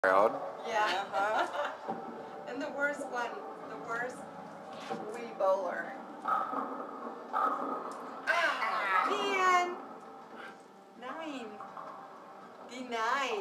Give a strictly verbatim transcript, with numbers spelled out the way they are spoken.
Crowd. Yeah. Uh-huh. And the worst one, the worst wee bowler. Ah, man. Nine. Denied.